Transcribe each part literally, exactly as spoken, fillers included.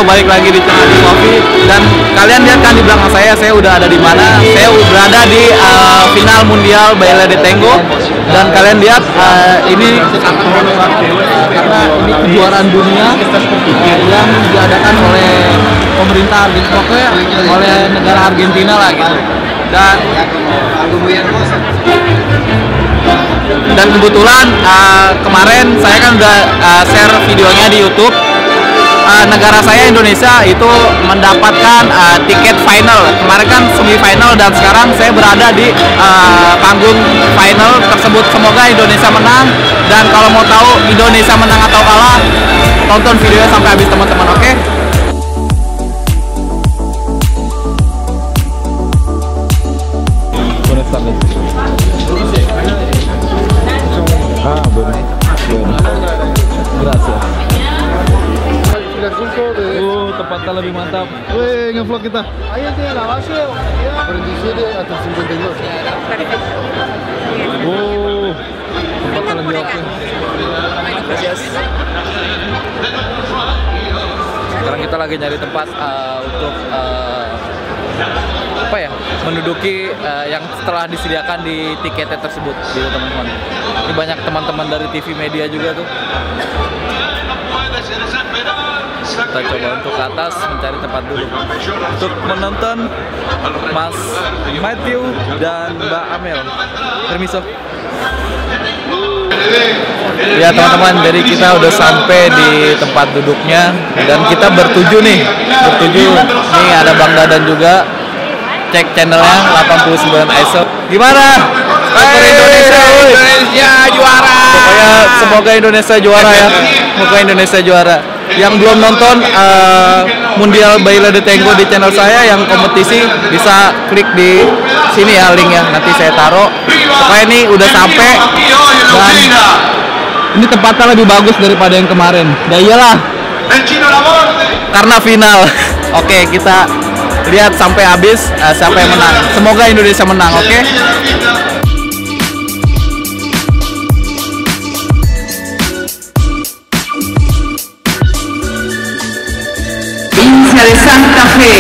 balik lagi di channel Adi Coffee. Dan kalian lihat kan di belakang saya, saya udah ada di mana? Saya berada di uh, final Mundial Baile de Tango. Dan kalian lihat uh, ini karena ini kejuaraan dunia yang diadakan oleh pemerintah Argentina, pokoknya oleh negara Argentina lah gitu. Dan dan kebetulan uh, kemarin saya kan udah uh, share videonya di YouTube. Uh, negara saya Indonesia itu mendapatkan uh, tiket final. Kemarin kan semifinal dan sekarang saya berada di uh, panggung final tersebut. Semoga Indonesia menang, dan kalau mau tahu Indonesia menang atau kalah, tonton videonya sampai habis teman-teman, oke? Okay? Ah, bueno, bueno. Gracias. Uh, tempatnya lebih mantap. Wih, ngevlog kita. Ahí tiene la base, cuarenta y siete hasta cincuenta y dos. Uh, tempatnya lebih oke. Sekarang kita lagi nyari tempat uh, untuk uh, apa ya, menduduki uh, yang setelah disediakan di tiketnya tersebut, gitu teman-teman. Ini banyak teman-teman dari T V media juga tuh. Kita coba untuk ke atas mencari tempat duduk untuk menonton Mas Matthew dan Mbak Amel. Permiso. Ya teman-teman, jadi kita udah sampai di tempat duduknya dan kita bertuju nih, bertuju. Nih ada Bang Dadan juga. Cek channelnya delapan puluh sembilan I S O. Gimana? Skor Indonesia, Indonesia juara. Pokoknya semoga Indonesia juara ya. Semoga Indonesia juara. Yang belum nonton uh, Mundial Baile de Tango di channel saya yang kompetisi, bisa klik di sini ya linknya, nanti saya taruh. Pokoknya ini udah sampai dan ini tempatnya lebih bagus daripada yang kemarin. Ya iyalah, karena final. Oke, kita lihat sampai habis uh, siapa yang menang. Semoga Indonesia menang, oke? Okay? Provincia de Santa Fe.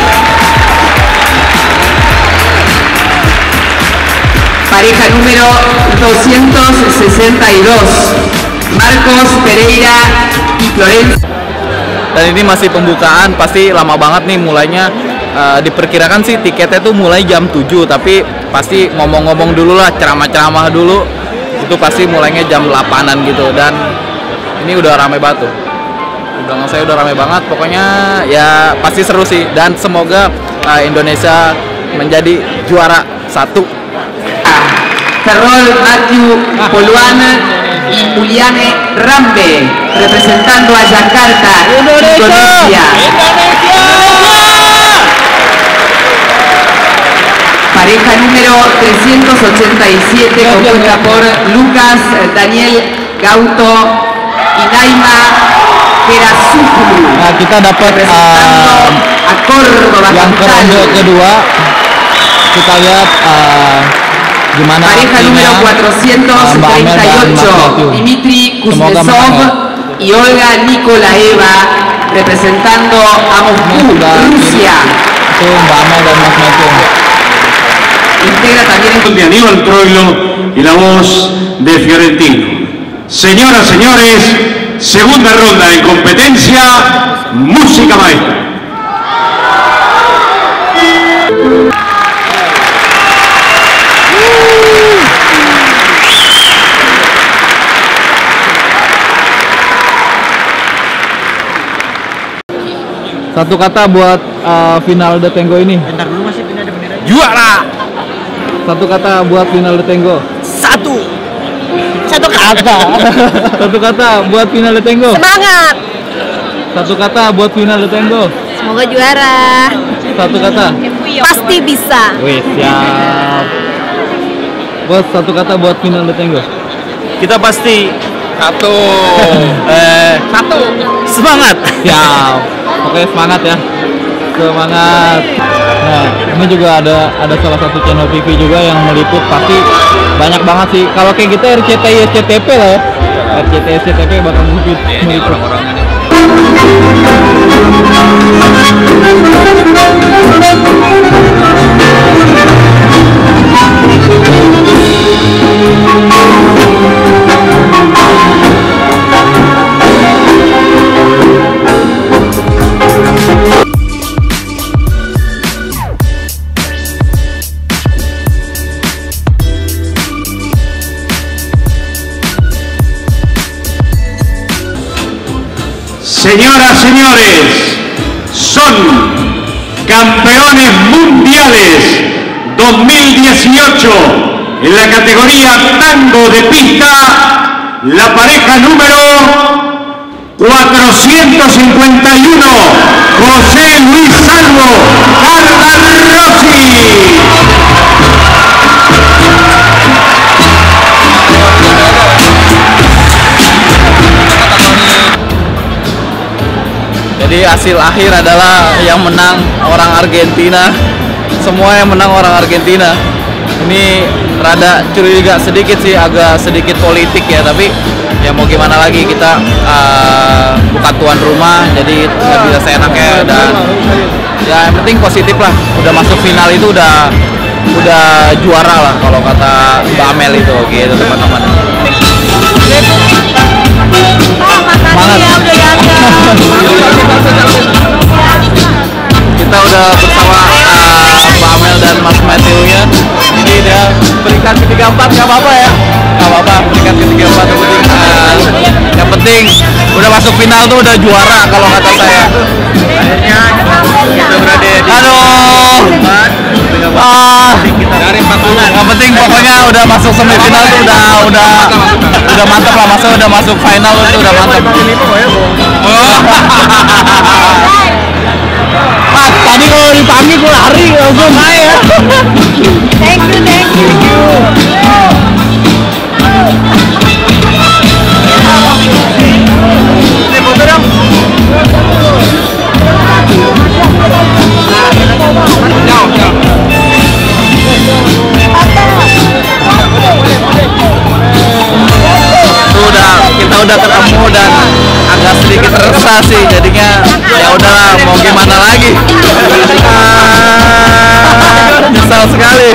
Pareja número doscientos sesenta y dos, Marcos Pereira y Florencia. Dan ini masih pembukaan, pasti lama banget nih mulainya. Uh, diperkirakan sih tiketnya tuh mulai jam tujuh, tapi pasti ngomong-ngomong dulu lah, ceramah-ceramah dulu. Itu pasti mulainya jam delapanan gitu, dan ini udah ramai banget tuh. Di belakang saya udah ramai banget, pokoknya ya pasti seru sih, dan semoga uh, Indonesia menjadi juara satu. Ferrol Matthew Poluan y Juliane Rambe representando a Jakarta, Indonesia. Pareja número trescientos ochenta y siete compuesta por Lucas Daniel Gauto y Naima Gerasupulu. Nah, kita dapat uh, a Córdoba yang ke ronde kedua. Kita lihat uh, gimana pareja número cuatrocientos treinta y ocho, Dmitry Kuznetsov y Olga Nikolaeva representando a Moscú, Rusia. Itu Mbak Amel dan Mas Matthew. Integra también de Aníbal Troilo y la voz de Fiorentino. Señoras, señores, segunda ronda en competencia, música maestra. Satu kata buat uh, final de Tango ini. Bentar dulu, masih pindah ada bendera. Juara. Satu kata buat final de Tango. Satu. Satu kata. Satu kata buat final de Tango. Semangat. Satu kata buat final de Tango. Semoga juara. Satu kata. Pasti bisa. Wih, siap. Bos, satu kata buat final de Tango. Kita pasti Satu. eh, satu. Semangat. Siap. Oke, semangat ya. Semangat. Nah, ini juga ada ada salah satu channel T V juga yang meliput, pasti banyak banget sih. Kalau kayak kita R C T I S C T P lah ya. R C T I S C T P bakal meliput. meliput. Señoras, señores, son campeones mundiales dos mil dieciocho en la categoría tango de pista, la pareja número cuatrocientos cincuenta y uno, José Luis Salvo, Carla Rossi. Jadi hasil akhir adalah yang menang orang Argentina. Semua yang menang orang Argentina. Ini rada curiga sedikit sih, agak sedikit politik ya, tapi ya mau gimana lagi, kita uh, bukan tuan rumah, jadi nggak bisa seenaknya. Dan ya yang penting positif lah, udah masuk final itu udah udah juara lah kalau kata Mbak Amel itu gitu teman-teman. Oh, makasih ya udah datang. Kita udah bersama uh, Mbak Amel dan Mas Matthew-nya. Ini dia peringkat ketiga empat, nggak apa-apa ya, nggak apa-apa peringkat ketiga empat yang penting, uh, yang penting udah masuk final tuh udah juara kalau kata saya. Akhirnya kita berada di aduh ah dari empat bulan. Yang penting pokoknya udah masuk semifinal tuh udah udah udah mantap lah, masa udah masuk final tuh udah mantap. Mas, tadi kalau dipanggil gue lari langsung saya. Thank you, thank you. Ini foto dong. Jauh, jauh. Udah, kita udah ketemu dan agak sedikit resah sih, jadinya ya udahlah mau gimana lagi. Ah, nyesal sekali.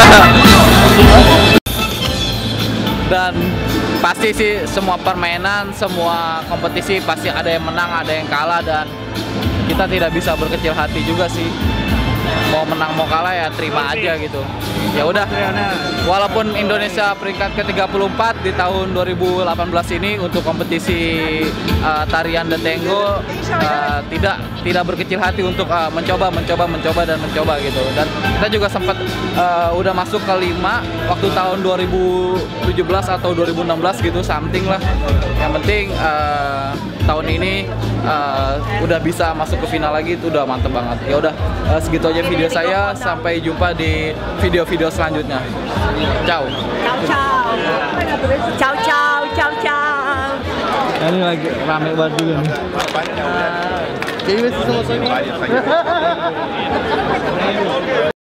Dan pasti sih semua permainan, semua kompetisi pasti ada yang menang, ada yang kalah, dan kita tidak bisa berkecil hati juga sih. Mau menang mau kalah ya terima aja gitu. Ya udah. Walaupun Indonesia peringkat ke tiga puluh empat di tahun dua ribu delapan belas ini untuk kompetisi uh, tarian The Tango, uh, tidak tidak berkecil hati untuk uh, mencoba mencoba mencoba dan mencoba gitu. Dan kita juga sempat uh, udah masuk ke lima waktu tahun dua ribu tujuh belas atau dua ribu enam belas gitu, something lah. Yang penting uh, tahun ini uh, udah bisa masuk ke final lagi, itu udah mantep banget. Ya udah, uh, segitu aja video saya, sampai jumpa di video-video selanjutnya. Ciao. Ciao, ciao. Ciao, ciao, ciao, ciao. Ini lagi rame banget juga nih. Jadi masih sama saya.